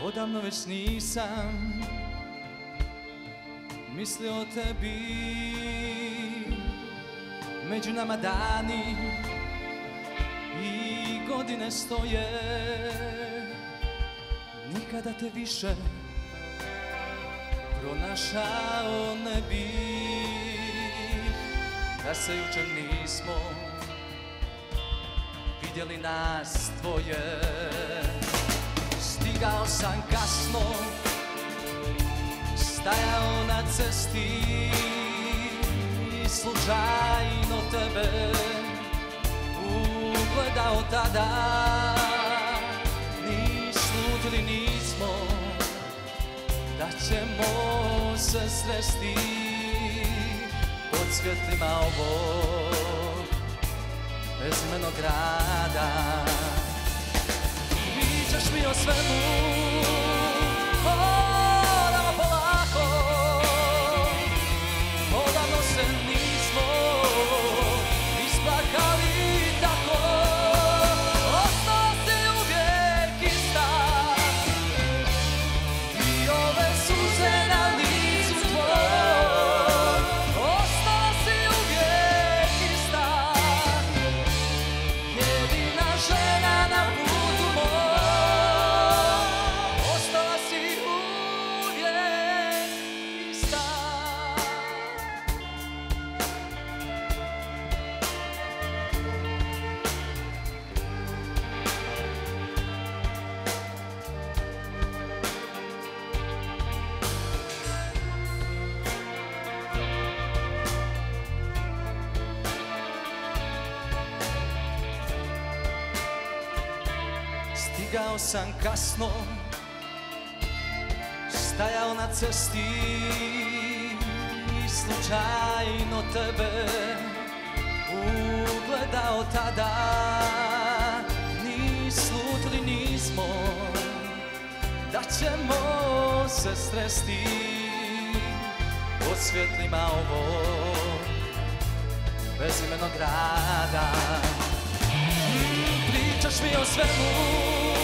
Odavno već nisam mislio o tebi. Među nama dani i godine stoje, nikada te više pronašao ne bih. Da se jučer nismo vidjeli nas dvoje. Stigao sam kasno, stajao na cesti i slučajno tebe ugledao tada. Ni slutili nismo da ćemo se sresti pod svjetlima ovog bezmenog grada. Pričaš mi o svemu, moramo polako, odavno se nismo isplakali tako. Ostala si uvijek ista i ove suze na licu tvoj. Ostala si uvijek ista, jedina žena na putu moj. Ostala si uvijek ista. Stigao sam kasno, stajao na cesti i slučajno tebe ugledao tada. Ni slutili nismo da ćemo se sresti pod svjetlima ovog bezimenog grada. Pričaš mi o svemu,